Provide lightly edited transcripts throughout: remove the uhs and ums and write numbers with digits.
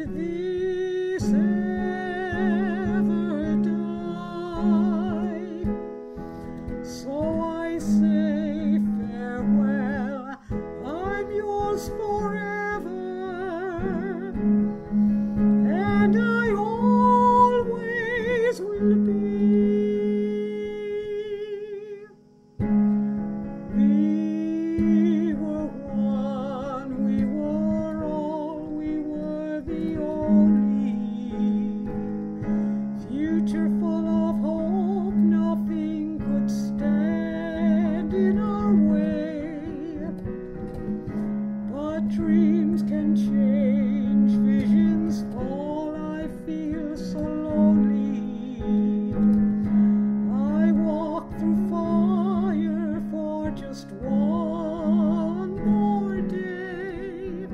this ever die. So I say farewell, I'm yours forever, and I always will be. We were one, we were all, we were the only. Future full of hope, nothing could stand in our way. But dreams can change, visions fall, I feel so lonely. I walk through fire for just one more day.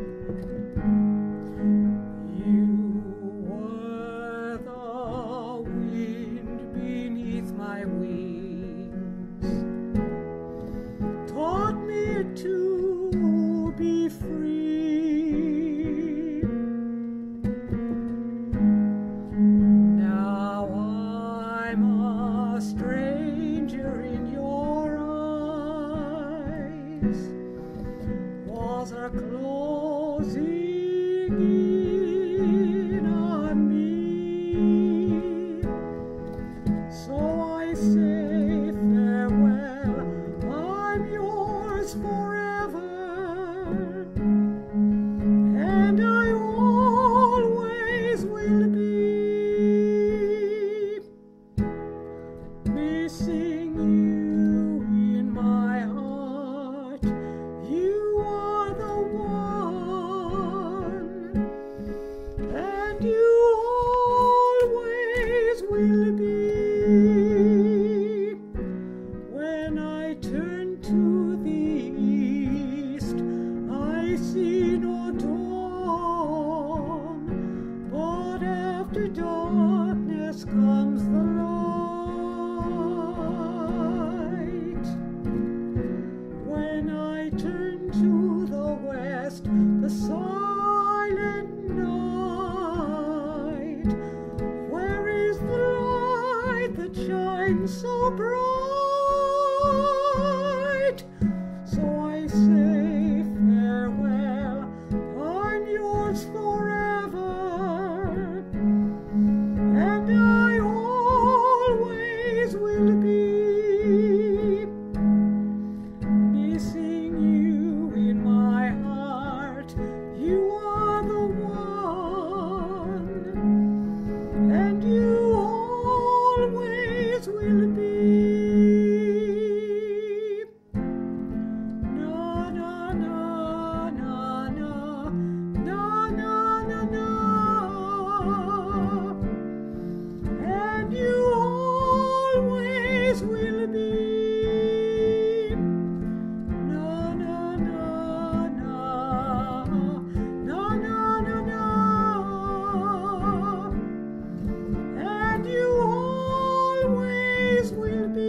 You were the wind beneath my wings, taught me to be free. Now I'm a stranger in your eyes. Walls are closing in on me. So I say farewell, I'm yours forever, and I always will be. Missing you in my heart, you are the one, and you always will be. When I turn to the east, I see no dawn, but after darkness comes the light. When I turn to the west, the silent night, where is the light that shines so bright? So I say farewell, I'm yours forever, and I always will be. Missing you in my heart, you are the one, and you always will be. Na na na na na na na na na, and you always will be. Na na na na na na na na, and you always will be.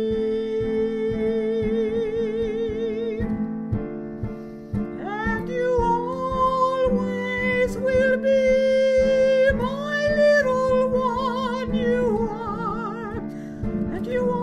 And you always will be, my little one, you are, and you